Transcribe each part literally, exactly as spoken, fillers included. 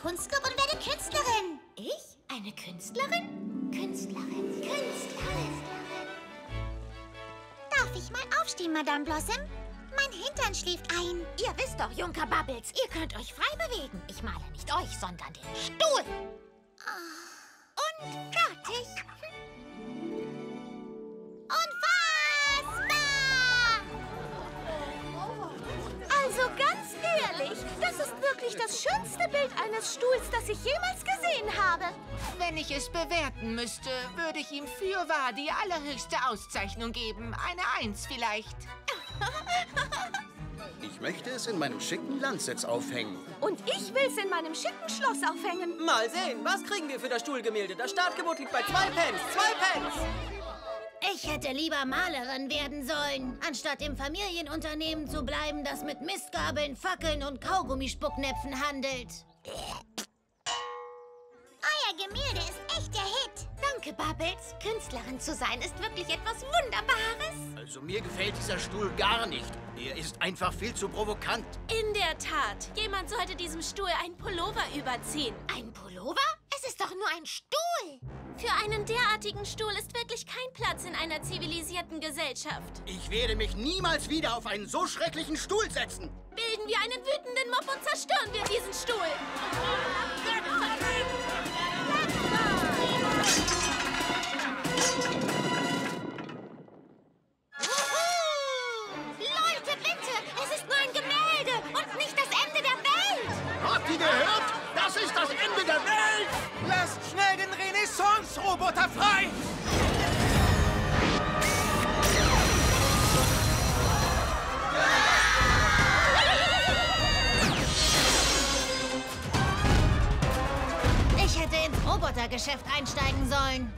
Kunstclub und werde Künstlerin. Ich? Eine Künstlerin? Künstlerin, Künstlerin. Darf ich mal aufstehen, Madame Blossom? Mein Hintern schläft ein. Ihr wisst doch, Junker Bubbles, ihr könnt euch frei bewegen. Ich male nicht euch, sondern den Stuhl. Oh. Und fertig. Unfassbar! Also ganz ehrlich, das ist wirklich das schönste Bild eines Stuhls, das ich jemals gesehen habe. Wenn ich es bewerten müsste, würde ich ihm fürwahr die allerhöchste Auszeichnung geben. Eine Eins vielleicht. Ich möchte es in meinem schicken Landsitz aufhängen. Und ich will es in meinem schicken Schloss aufhängen. Mal sehen, was kriegen wir für das Stuhlgemälde? Das Startgebot liegt bei zwei Pence. Zwei Pence! Ich hätte lieber Malerin werden sollen, anstatt im Familienunternehmen zu bleiben, das mit Mistgabeln, Fackeln und Kaugummispucknäpfen handelt. Euer Gemälde ist echt der Hit. Danke, Bubbles. Künstlerin zu sein ist wirklich etwas Wunderbares. Also mir gefällt dieser Stuhl gar nicht. Er ist einfach viel zu provokant. In der Tat. Jemand sollte diesem Stuhl einen Pullover überziehen. Ein Pullover? Es ist doch nur ein Stuhl. Für einen derartigen Stuhl ist wirklich kein Platz in einer zivilisierten Gesellschaft. Ich werde mich niemals wieder auf einen so schrecklichen Stuhl setzen. Bilden wir einen wütenden Mob und zerstören wir diesen Stuhl. Leute, bitte! Es ist nur ein Gemälde und nicht das Ende der Welt! Habt ihr gehört? Das ist das Ende der Welt! Lasst schnell den Renaissance-Roboter frei! Ich hätte ins Robotergeschäft einsteigen sollen.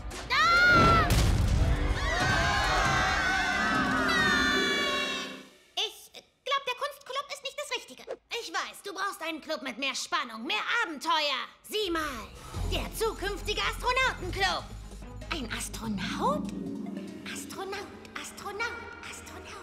Ich glaube, der Kunstclub ist nicht das Richtige. Ich weiß, du brauchst einen Club mit mehr Spannung, mehr Abenteuer. Sieh mal, der zukünftige Astronautenclub. Ein Astronaut? Astronaut, Astronaut, Astronaut.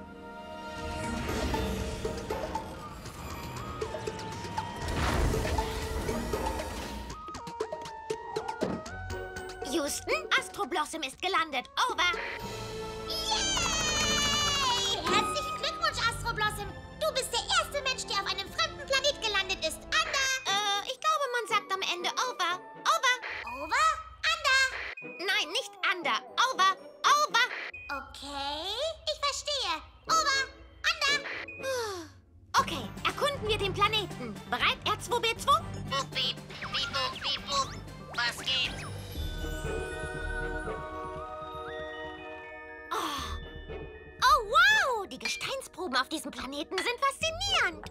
Houston, Astro Blossom ist gelandet. Over. Yay! Herzlichen Glückwunsch, Astro Blossom. Du bist der erste Mensch, der auf einem fremden Planet gelandet ist. Anda! Äh, ich glaube, man sagt am Ende Over. Over. Over? Anda! Nein, nicht Under. Over. Over. Okay, ich verstehe. Over, Anda! Okay, erkunden wir den Planeten. Bereit, R zwei B zwei? Bup, bip, bip, bup, bip, bup. Was geht? Oh, wow! Die Gesteinsproben auf diesem Planeten sind faszinierend.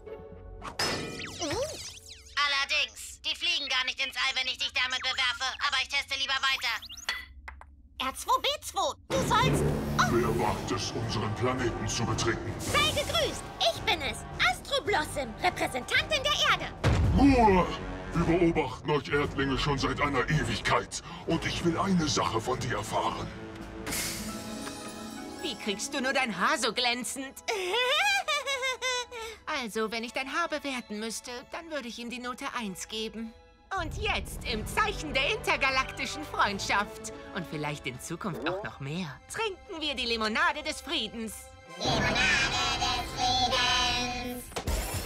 Allerdings, die fliegen gar nicht ins All, wenn ich dich damit bewerfe. Aber ich teste lieber weiter. R zwei B zwei, du sollst... Oh, Wer wagt es, unseren Planeten zu betreten? sei gegrüßt. Ich bin es, Astro Blossom, Repräsentantin der Erde. Ruhe! Wir beobachten euch Erdlinge schon seit einer Ewigkeit. Und ich will eine Sache von dir erfahren. Wie kriegst du nur dein Haar so glänzend? Also, wenn ich dein Haar bewerten müsste, dann würde ich ihm die Note eins geben. Und jetzt, im Zeichen der intergalaktischen Freundschaft und vielleicht in Zukunft auch noch mehr, trinken wir die Limonade des Friedens. Limonade!